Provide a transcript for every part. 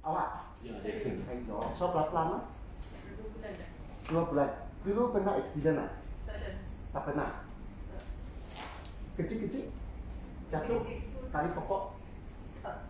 Awak? Ya, ada. Hello. So berapa lama? 2 bulan dah. 2 bulan. Dulu pernah aksiden tak? Tak ada. Tak pernah. Kecil-kecil? Jatuh? Tali pokok? Tak.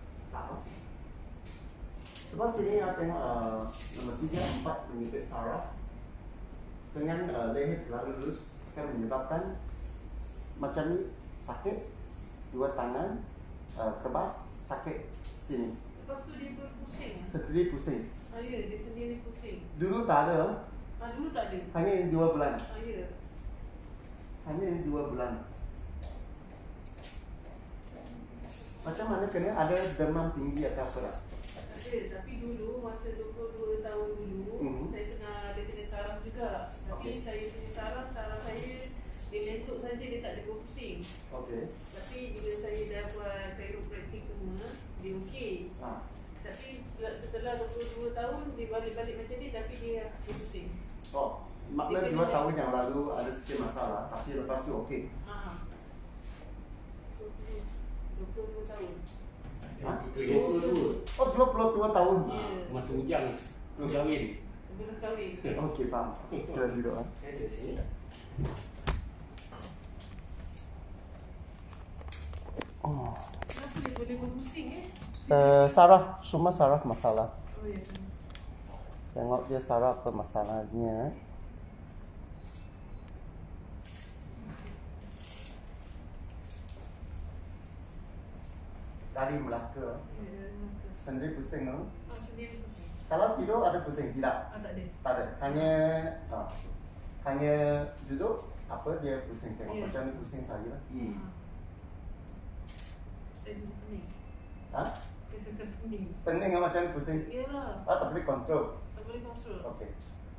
Sebab sini saya tengok nombor 3, 4 mengikut saraf dengan leher terlalu lurus akan menyebabkan macam ni sakit, 2 tangan kebas, sakit sini. Lepas tu dia pusing. Sendiri pusing. Ya, dia sendiri pusing. Dulu tak ada. Dulu tak ada. Hanya ini 2 bulan. Ya. Hanya ini 2 bulan. Macam mana kena ada demam tinggi atau apa tak? Ada, tapi dulu masa 22 tahun dulu saya ada kena saraf juga. Tapi saya punya saraf saya dia lentuk saja, dia tak ada pusing. Okey. Tapi bila saya dah buat chiropractic semua, dia okey. Tapi setelah 22 tahun dia balik-balik macam ni, tapi dia pusing. Oh, maknanya 2 tahun yang lalu ada sikit masalah, tapi lepas tu okey. 22 tahun. 22. Oh, 22 tahun. Masa hujang belum kahwin. Sebelum kahwin. Okey, faham. Saya duduk. Ada sini. Oh. Kenapa dia boleh berpusing Saraf, semua saraf masalah. Oh ya. Tengok dia saraf apa masalahnya. Tali Melaka. Sendiri pusing no? Sendiri pusing. Kalau tidur ada pusing tidak? Tak ada. Tak ada. Hanya duduk apa dia pusing tengok macam ni pusing saya. Saya sudah pening. Saya sudah pening. Pening macam ni pusing. Iyalah. Tak boleh kontrol. Tak boleh kontrol. Okey.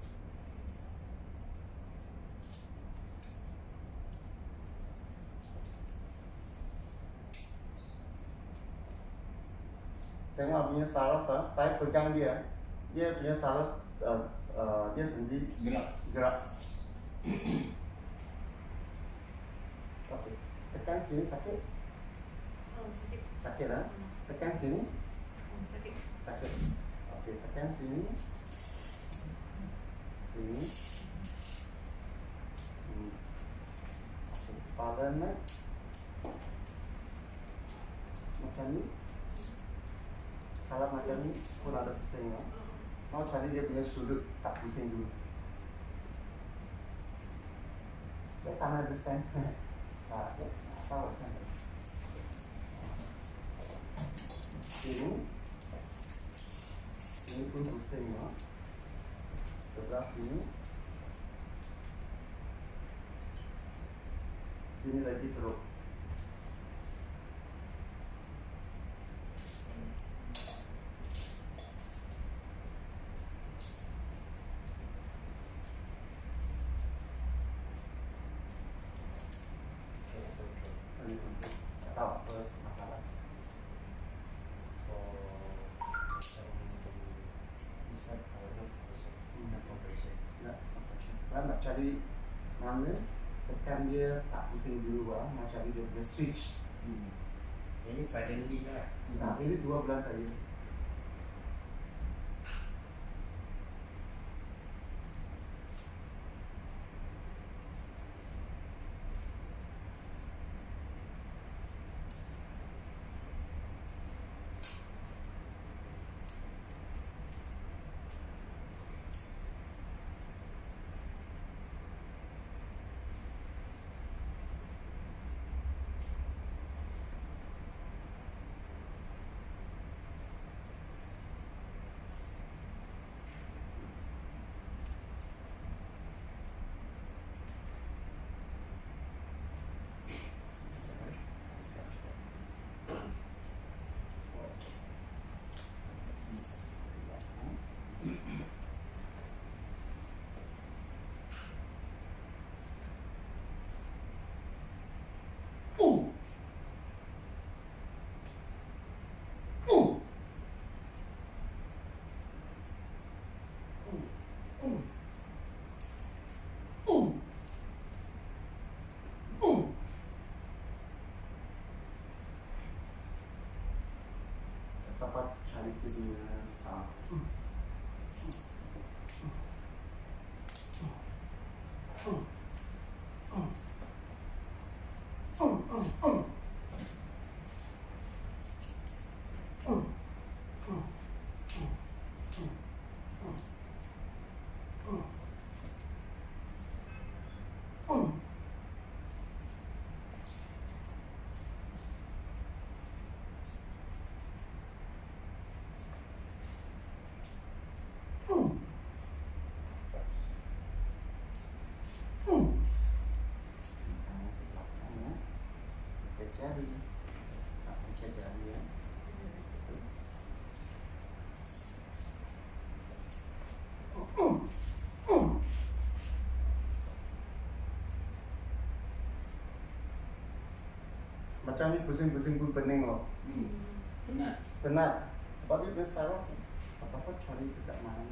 Tengok punya saraf, saya pegang dia. Dia punya saraf dia sendiri gerak. Okey. Tekan sini sakit? Sakit. Sakit lah. Tekan sini? Sakit. Sakit. Okey, tekan sini. Sini. Kepala naik. Macam ni. Kalau macam ni pun ada pusing. Mau cari dia punya sudut tak pusing dulu. Dia sama understand. Okay. Apa understand? Sini. Ini pun pusing ya. Sebelah sini. Sini lagi teruk. Tahu apa masalah? Sekarang nak cari mana tekan dia tak pusing dulu nak cari dia punya switch. Ini suddenly lah. Nah, ini 2 bulan saja. Dapat cari punya saraf. Macam ni pusing-pusing pun pening loh. Penat. Penat. Sebab dia bersaraf. Apa-apa cari dekat mana.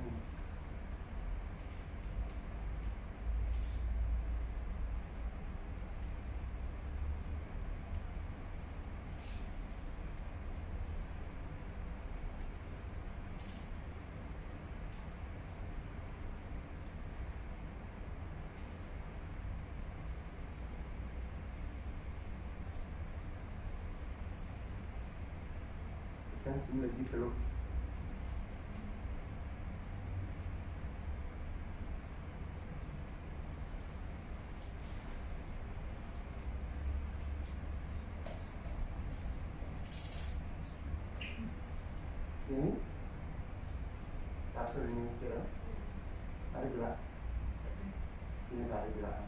Kan sini lagi perlu. Sini kasur ini sekira ada gerak. Sini tak ada gerak.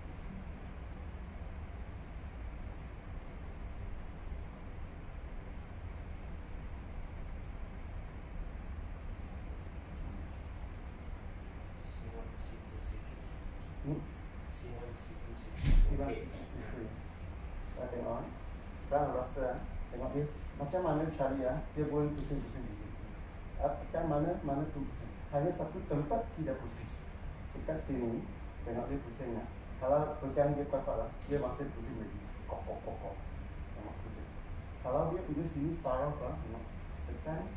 Tengok, sekarang rasa, tengok dia macam mana cari ya, dia boleh pusing-pusing. Kan mana tu pusing. Hanya satu tempat tidak pusing. Dekat sini, tengok dia pusing ya. Kalau pegang dia kuat lah, dia masih pusing lagi. Kok. Tengok pusing. Kalau dia punya sini saraf lah, tengok tekan.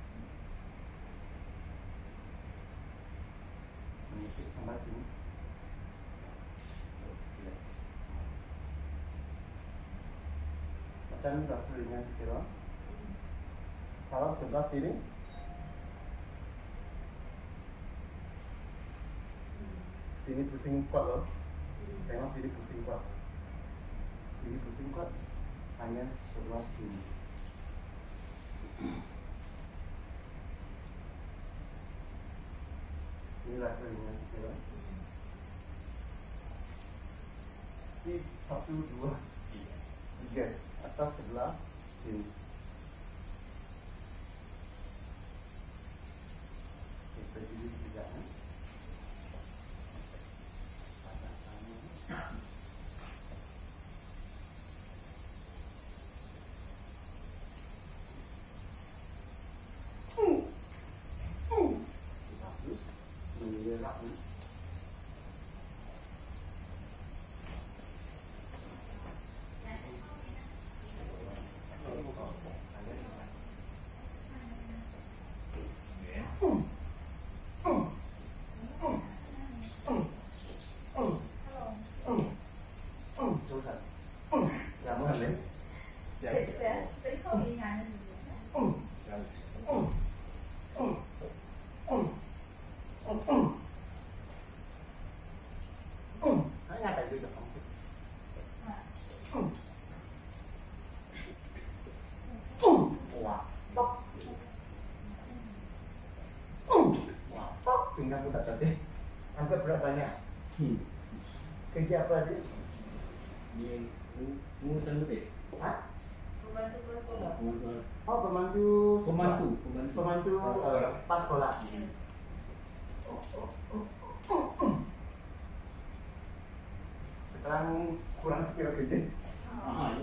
Mengikut sampai sini. Macam ni rasa ringan sekira. Kalau sebelah sini, sini pusing kuat loh. Tengok sini pusing kuat. Sini pusing kuat. Hanya sebelah sini. Ini rasa ringan sekira. Ini 1, 2, 3. Atas sebelah sini. Kita berdiri juga ya. Pasang tangan. Bagus. Mengerak ni. Tinggal pun tak cantik. Angkat berat banyak. Kerja apa dia? Dia pengurusan betul. Pembantu pulang sekolah. Oh, pembantu pas sekolah. Sekarang kurang sekira kerja. Ya.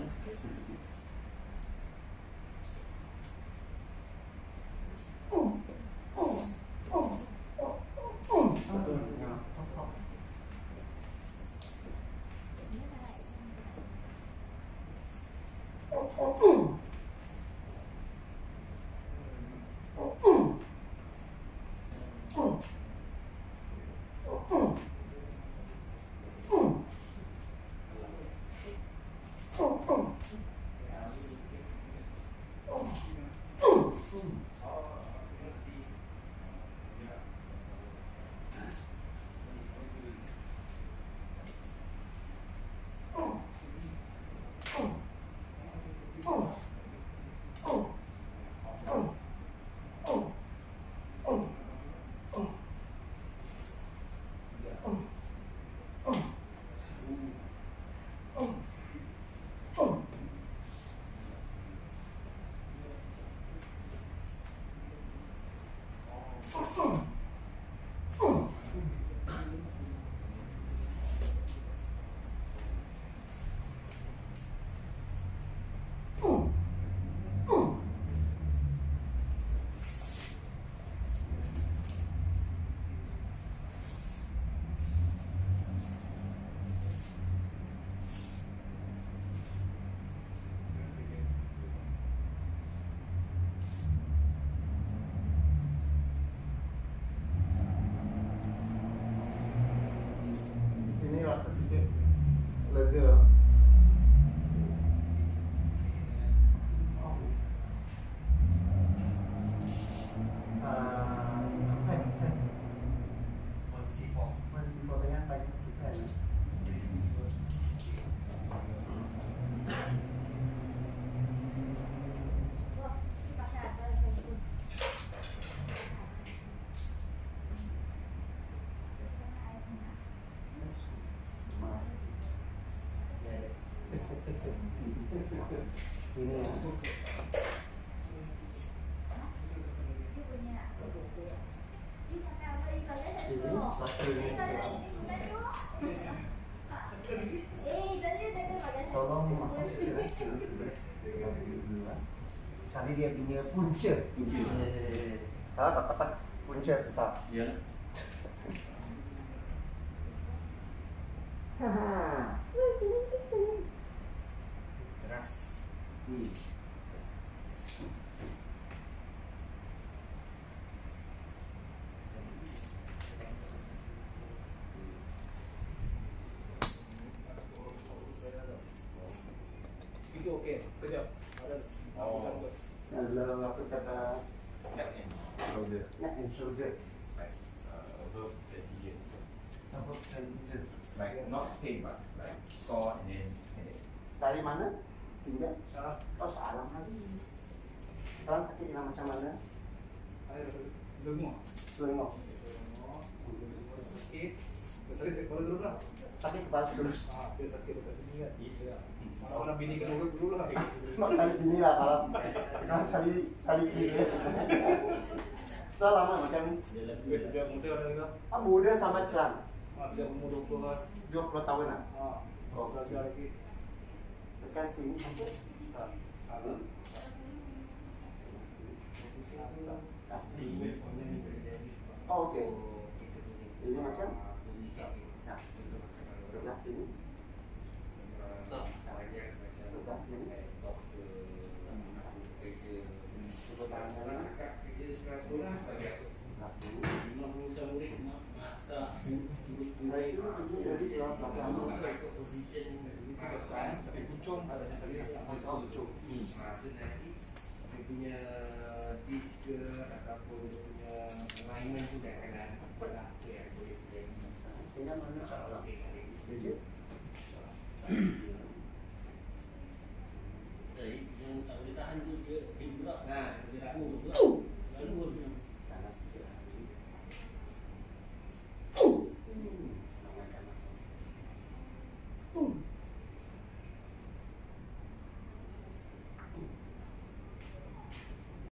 Sini rasa sikit lega. Masih fotonya pakai satu pen. Sini ya. Sini tolong masak cari dia punya punca. Kalau tak dapat punca susah. Ya. Keras. Itu okey, kejap. Ada. Kalau apa kata Neck and shoulder. neck and shoulder. Like above 30 years. Above 10 inches. Like not pain but like sore and then headache. Dari mana? Tinggal. Salah. Oh salah kali. Sekarang sakitnya macam mana? Ada rasa lenguh. Selengok. Lenguh. Sakit. Sakit kepala terus lah. Sakit kepala terus. Dia sakit dekat sini kan. Mana-mana bini kena urut dulu lah. Mak cari sini lah kalau sekarang cari kisah. So lama macam ni. Dia muda ada juga. Muda sampai sekarang. Masih umur 20 lah. 20 tahun lah. Oh, belajar lagi. Tekan sini sampai. Ada. Oh okey. Ini macam. Nah, sebelah sini. Sebelah sini. Coba tangan kanan. Sebelah sini. Itu begini jadi surat belakang. Tapi pucung ada yang tadi lah. Pucung. Dia punya disk ke ataupun dia punya alignment tu dah kena apa yang boleh terjadi. Tinggal mana salah. Jadi Yang tak boleh tahan tu dia berat. Nah, dia tak Berat.